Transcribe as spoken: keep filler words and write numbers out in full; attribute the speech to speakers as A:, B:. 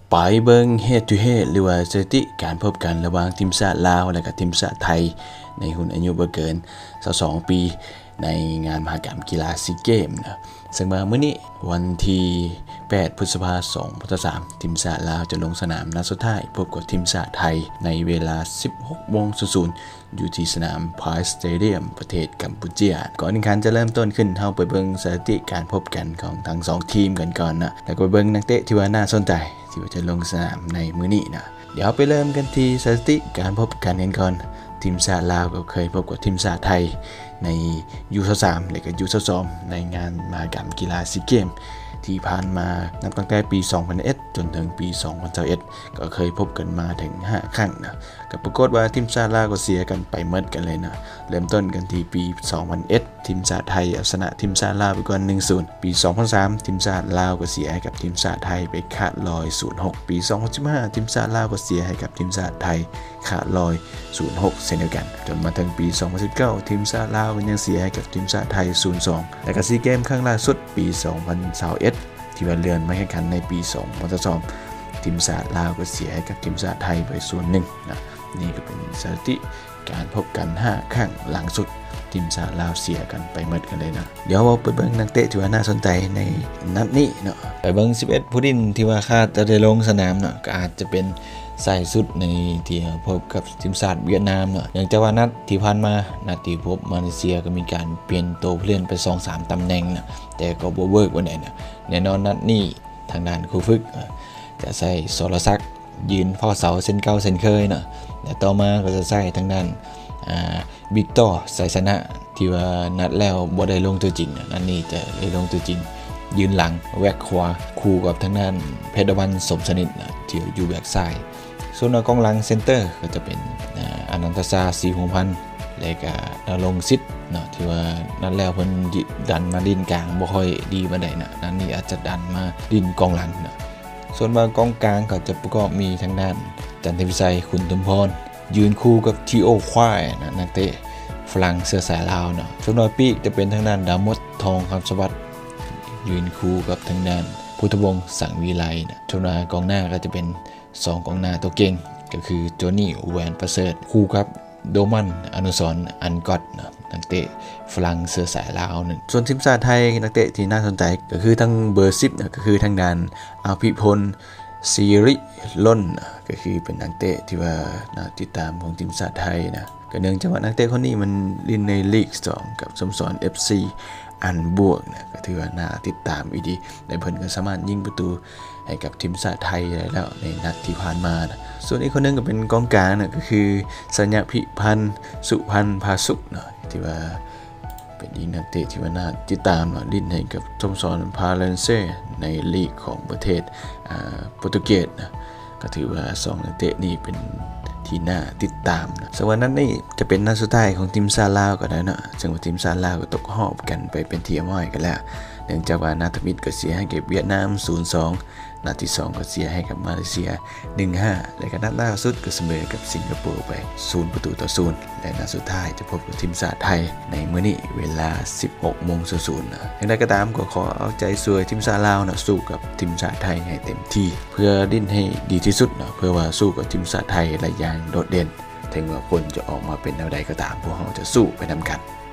A: ไปเบิ่ง head to head หรือว่าสถิติการพบกันระหว่างทีมชาติลาวและก็ทีมชาติไทยในรุ่นอายุบ่เกินยี่สิบสองปีในงานมหกรรมกีฬาซีเกมนะซึ่งมามื้อนี้วันที่แปดพฤษภาคมสองพันยี่สิบสามทีมชาติลาวจะลงสนามนัดสุดท้ายพบกับทีมชาติไทยในเวลา สิบหกโมง อยู่ที่สนามพายสเตเดียมประเทศกัมพูชาก่อนที่การจะเริ่มต้นขึ้นเฮาไปเบิ่งสถิติการพบกันของทั้งสองทีมกันก่อนนะแล้วก็เบิ่งนักเตะที่ว่าน่าสนใจที่ว่าจะลงสนามในมื้อนี้นะเดี๋ยวไปเริ่มกันที่สถิติการพบกันกันก่อนทีมชาติลาวก็เคยพบกับทีมชาติไทยใน ยู ยี่สิบสาม และก็ ยู ยี่สิบสองในงานมหกรรมกีฬาซีเกมที่ผ่านมานับตั้งแต่ปี สองพันเอ็ด จนถึงปี สองพันยี่สิบเอ็ด ก็เคยพบกันมาถึงห้าครั้งนะก็ปรากฏว่าทีมชาติลาวก็เสียกันไปหมดกันเลยนะเริ่มต้นกันที่ปี สองพันเอ็ด ทีมชาติไทยเอาชนะทีมชาติลาวไปก่อน หนึ่งศูนย์ ปี สองพันสาม ทีมชาติลาวก็เสียให้กับทีมชาติไทยไปขาดลอย ศูนย์หก ปี สองพันสิบห้า ทีมชาติลาวก็เสียให้กับทีมชาติไทยขาดลอย ศูนย์หก เช่นเดียวกันจนมาถึงปี สองพันสิบเก้า ทีมชาติลาวก็ยังเสียให้กับทีมชาติไทย ศูนย์สอง และก็ซีเกมครั้งล่าสุดปี สองพันยี่สิบเอ็ดที่ว่าเลื่อนมาแข่งขันในปี สองพันยี่สิบสอง ทีมชาติลาวก็เสียให้กับทีมชาติไทยไป ศูนย์หนึ่ง นะนี่ก็เป็นสถิติการพบกันห้าครั้งหลังสุดทีมชาติลาวเสียกันไปหมดกันเลยนะเดี๋ยวเราไปเบิ่งนักเตะที่ว่าน่าสนใจในนัดนี้เนาะไปเบิ่งสิบเอ็ดผู้เล่นที่ว่าคาดจะได้ลงสนามเนาะก็อาจจะเป็นใส่สุดในที่พบกับทีมชาติเวียดนามเนาะอย่างจากว่านัดที่ผ่านมานัดที่พบมาเลเซียก็มีการเปลี่ยนตัวผู้เล่นไป สองสาม ตำแหน่งนะแต่ก็บ่เวิร์กบ่ได้นะแน่นอนนัดนี้ทางด้านครูฝึกจะใส่สรศักดิ์ยืนเฝ้าเสาเส้นเก่าเส้นเคยเนาะแต่ต่อมาก็จะใส่ทางด้านอ่าบิ๊กต่อไสสนะที่ว่านัดแล้วบ่ได้ลงตัวจริงนัดนี้จะได้ลงตัวจริงยืนหลังแว็กขวาคู่กับทางด้านเพชรวันสมสนิทนะที่อยู่แว็กซ้ายส่วนกองหลังเซนเตอร์ก็จะเป็นอนันตศาศรีหงส์พันธ์และก็นรงค์สิทธิ์เนาะที่ว่านัดแล้วเพิ่นดันมาดินกลางบ่ค่อยดีปานใดนะนัดนี้อาจจะดันมาดินกองหลังเนาะส่วนมากองกลางก็จะประกอบมีทางด้านจันทวิชัยขุนทุมพรยืนคู่กับทีโอควายนะนักเตะฝรั่งเสื้อสายลาวเนาะส่วนน้อยปีกจะเป็นทางด้านดามดทองคำสวัสดิ์ยืนคู่กับทางด้านพุทธวงศ์สังวีไลนะส่วนน้อยกองหน้าก็จะเป็นสองกองหน้าตัวเก่งก็คือโจนี่แหวนประเสริฐคู่กับโดมันอนุสรณ์อันกอตนะนักเตะฝรั่งเสื้อสายลาวนึงส่วนทีมชาติไทยนักเตะที่น่าสนใจก็คือทั้งเบอร์สิบนะก็คือทางด้านอภิพลศิริล้นก็คือเป็นนักเตะที่ว่าน่าติดตามของทีมชาติไทยนะก็เนื่องจากว่านักเตะคนนี้มันเล่นในลีกสองกับสโมสร เอฟ ซี อันบวกนะก็ถือว่าน่าติดตามอีดีในเพิ่นก็สามารถยิงประตูให้กับทีมชาติไทยได้แล้วในนัดที่ผ่านมานะส่วนอีกคนนึงก็เป็นกองกลางนะก็คือสัญญาพิพันธ์สุพันธ์ภาสุขเนาะที่ว่าเป็นอีกนักเตะที่ว่าน่าติดตามเนาะลิ้นให้กับสโมสรพาเลนเซ่ในลีกของประเทศอ่าโปรตุเกสนะก็ถือว่าสองนักเตะนี้เป็นที่น่าติดตามนะส่วนนั้นนี่จะเป็นนัดสุดท้ายของทีมชาติลาวก็ได้เนาะซึ่งว่าทีมชาติลาวก็ตกรอบกันไปเป็นที่ม้อยกันแล้วเนื่องจากว่านาทมิตรก็เสียให้กับเวียดนาม ศูนย์สอง นัดที่สองก็เสียให้กับมาเลเซีย หนึ่งห้า และก็นัดล่าสุดก็เสมอกับสิงคโปร์ไป ศูนย์ ประตูต่อ ศูนย์ และนัดสุดท้ายจะพบกับทีมชาติไทยในมื้อนี้เวลา สิบหกโมง นะอย่างไรก็ตามก็ขอเอาใจช่วยทีมชาติลาวนะสู้กับทีมชาติไทยให้เต็มที่เพื่อดิ้นให้ดีที่สุดนะเพื่อว่าสู้กับทีมชาติไทยและอย่างโดดเด่นถึงว่าผลจะออกมาเป็นแนวใดก็ตามพวกเราจะสู้ไปนำกัน